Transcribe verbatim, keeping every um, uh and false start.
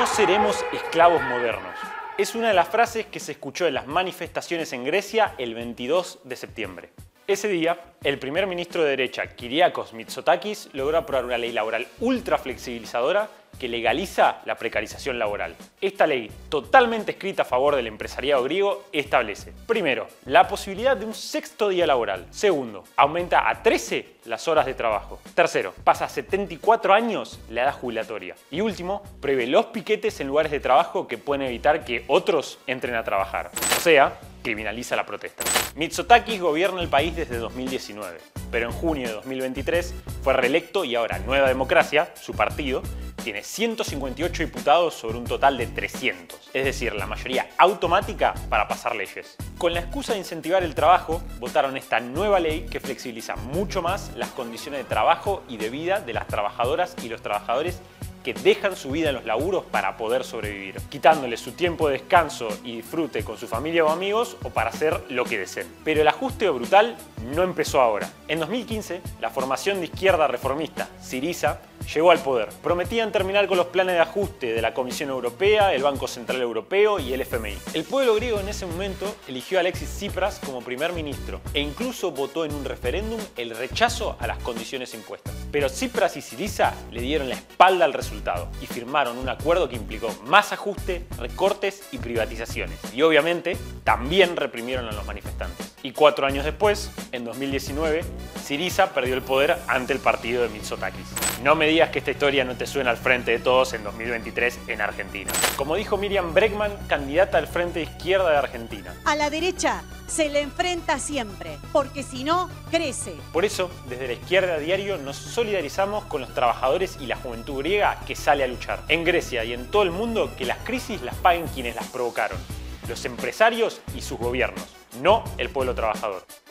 seremos esclavos modernos. Es una de las frases que se escuchó en las manifestaciones en Grecia el veintidós de septiembre. Ese día, el primer ministro de derecha, Kyriakos Mitsotakis, logró aprobar una ley laboral ultra flexibilizadora que legaliza la precarización laboral. Esta ley, totalmente escrita a favor del empresariado griego, establece, primero, la posibilidad de un sexto día laboral. Segundo, aumenta a trece las horas de trabajo. Tercero, pasa a setenta y cuatro años la edad jubilatoria. Y último, prohíbe los piquetes en lugares de trabajo que pueden evitar que otros entren a trabajar. O sea, criminaliza la protesta. Mitsotakis gobierna el país desde dos mil diecinueve, pero en junio de dos mil veintitrés fue reelecto y ahora Nueva Democracia, su partido, tiene ciento cincuenta y ocho diputados sobre un total de trescientos, es decir, la mayoría automática para pasar leyes. Con la excusa de incentivar el trabajo, votaron esta nueva ley que flexibiliza mucho más las condiciones de trabajo y de vida de las trabajadoras y los trabajadores que dejan su vida en los laburos para poder sobrevivir, quitándoles su tiempo de descanso y disfrute con su familia o amigos o para hacer lo que deseen. Pero el ajuste brutal no empezó ahora. En dos mil quince, la formación de izquierda reformista, Syriza, llegó al poder. Prometían terminar con los planes de ajuste de la Comisión Europea, el Banco Central Europeo y el F M I. El pueblo griego en ese momento eligió a Alexis Tsipras como primer ministro e incluso votó en un referéndum el rechazo a las condiciones impuestas. Pero Tsipras y Syriza le dieron la espalda al resultado y firmaron un acuerdo que implicó más ajuste, recortes y privatizaciones. Y obviamente también reprimieron a los manifestantes. Y cuatro años después, en dos mil diecinueve, Syriza perdió el poder ante el partido de Mitsotakis. No me digas que esta historia no te suena al Frente de Todos en dos mil veintitrés en Argentina. Como dijo Miriam Bregman, candidata al Frente de Izquierda de Argentina. A la derecha se le enfrenta siempre, porque si no, crece. Por eso, desde la Izquierda a Diario nos solidarizamos con los trabajadores y la juventud griega que sale a luchar. En Grecia y en todo el mundo, que las crisis las paguen quienes las provocaron. Los empresarios y sus gobiernos, no el pueblo trabajador.